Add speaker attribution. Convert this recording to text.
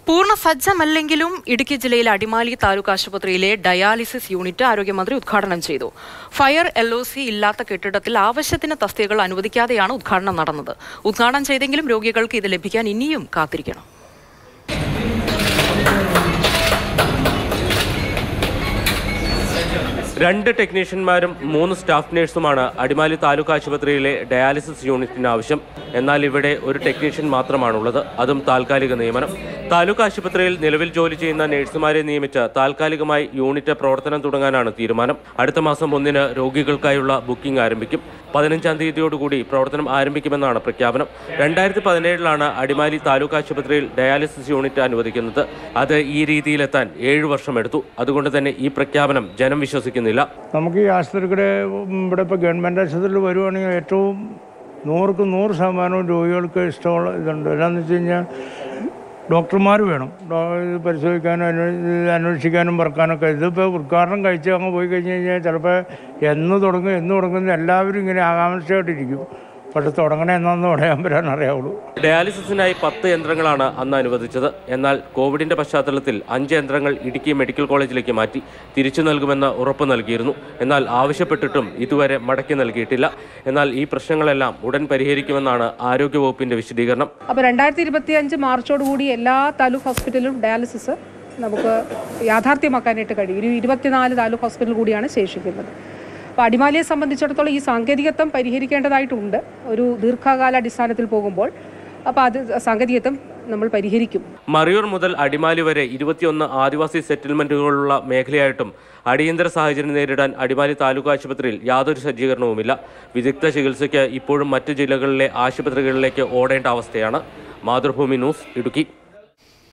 Speaker 1: പൂർണ്ണ സജ്ജമല്ലെങ്കിലും ഇടുക്കി ജില്ലയിലെ അടിമാലി താലൂക്ക് ആശുപത്രിയിലെ ഡയാലിസിസ് യൂണിറ്റ് ആരോഗ്യമന്ത്രി ഉദ്ഘാടനം ചെയ്തു. ഫയർ LOC ഇല്ലാത്ത കെട്ടിടത്തിൽ ആവശ്യത്തിന് തസ്തികകൾ അനുവദിക്കാതെയാണ് ഉദ്ഘാടനം നടന്നത്. ഉദ്ഘാടനം ചെയ്തെങ്കിലും രോഗികൾക്ക് ഇത് ലഭിക്കാൻ ഇനിയും കാത്തിരിക്കണം.
Speaker 2: രണ്ട് ടെക്നീഷ്യന്മാരും 3 സ്റ്റാഫ് നഴ്സുമാണ് അടിമാലി താലൂക്ക് ആശുപത്രിയിലെ ഡയാലിസിസ് യൂണിറ്റിന് ആവശ്യം. എന്നാൽ ഇവിടെ ഒരു ടെക്നീഷ്യൻ മാത്രമാണുള്ളത്, അതും താൽക്കാലിക നിയമനം. താലൂക്ക് ആശുപത്രിയിൽ നിലവിൽ ജോലി ചെയ്യുന്ന നഴ്സുമാരെ നിയമിച്ച് താൽക്കാലികമായി യൂണിറ്റ് പ്രവർത്തനം തുടങ്ങാനാണ് തീരുമാനം. അടുത്ത മാസം 1-ന് രോഗികൾക്കായുള്ള ബുക്കിംഗ് ആരംഭിക്കും. 15-ാം തീയതിയോടുകൂടി പ്രവർത്തനം ആരംഭിക്കുമെന്നാണ് പ്രഖ്യാപനം. 2017-ലാണ് അടിമാലി താലൂക്ക് ആശുപത്രിയിൽ ഡയാലിസിസ് യൂണിറ്റ് അനുവദിക്കുന്നത്. അത് ഈ രീതിയിലെത്താൻ 7 വർഷമെടുത്തു. അതുകൊണ്ട് തന്നെ ഈ പ്രഖ്യാപനം ജനം വിശ്വസിക്കുന്നില്ല.
Speaker 3: നമുക്ക് ഈ ആശുപത്രിയുടെ ഇവിടെ ഇപ്പോൾ ഗവൺമെൻറ് ആശുപത്രിയിൽ വരുവാണെങ്കിൽ ഏറ്റവും 100% രോഗികൾക്ക് ഇഷ്ടമുള്ള ഇതുണ്ട്. എന്താണെന്ന് വെച്ച് കഴിഞ്ഞാൽ ഡോക്ടർമാർ വേണം, പരിശോധിക്കാനും അന്വേഷിക്കാനും പറക്കാനൊക്കെ. ഇതിപ്പോൾ ഉദ്ഘാടനം കഴിച്ച് അങ്ങ് പോയി കഴിഞ്ഞ് കഴിഞ്ഞാൽ ചിലപ്പോൾ എന്ന് തുടങ്ങുന്ന എല്ലാവരും ഇങ്ങനെ ആകാംക്ഷയായിട്ടിരിക്കും. പക്ഷെ തുടങ്ങണേ എന്നാന്ന് പറയാൻ അറിയാവുള്ളൂ.
Speaker 2: ഡയാലിസിസിനായി 10 യന്ത്രങ്ങളാണ് അന്ന് അനുവദിച്ചത്. എന്നാൽ കോവിഡിന്റെ പശ്ചാത്തലത്തിൽ 5 യന്ത്രങ്ങൾ ഇടുക്കി മെഡിക്കൽ കോളേജിലേക്ക് മാറ്റി തിരിച്ചു നൽകുമെന്ന് ഉറപ്പ് നൽകിയിരുന്നു. എന്നാൽ ആവശ്യപ്പെട്ടിട്ടും ഇതുവരെ മടക്കി നൽകിയിട്ടില്ല. എന്നാൽ ഈ പ്രശ്നങ്ങളെല്ലാം ഉടൻ പരിഹരിക്കുമെന്നാണ് ആരോഗ്യവകുപ്പിന്റെ വിശദീകരണം.
Speaker 4: അപ്പോൾ 2025 മാർച്ചോടുകൂടി എല്ലാ താലൂക്ക് ഹോസ്പിറ്റലിലും ഡയാലിസിസ് നമുക്ക് യാഥാർത്ഥ്യമാക്കാനായിട്ട് കഴിയും. 24 താലൂക്ക് ഹോസ്പിറ്റൽ കൂടിയാണ് ശേഷിക്കുന്നത്. അപ്പോൾ അടിമാലിയെ സംബന്ധിച്ചിടത്തോളം ഈ സാങ്കേതികത്വം പരിഹരിക്കേണ്ടതായിട്ടുണ്ട് ഒരു ദീർഘകാലാടിസ്ഥാനത്തിൽ പോകുമ്പോൾ. അപ്പോൾ അത് സാങ്കേതികത്വം നമ്മൾ പരിഹരിക്കും.
Speaker 2: മറയൂർ മുതൽ അടിമാലി വരെ 21 ആദിവാസി സെറ്റിൽമെന്റുകളുള്ള മേഖലയായിട്ടും അടിയന്തര സാഹചര്യം നേരിടാൻ അടിമാലി താലൂക്ക് ആശുപത്രിയിൽ യാതൊരു സജ്ജീകരണവുമില്ല. വിദഗ്ധ ചികിത്സയ്ക്ക് ഇപ്പോഴും മറ്റ് ജില്ലകളിലെ ആശുപത്രികളിലേക്ക് ഓടേണ്ട അവസ്ഥയാണ്. മാതൃഭൂമി ന്യൂസ്, ഇടുക്കി.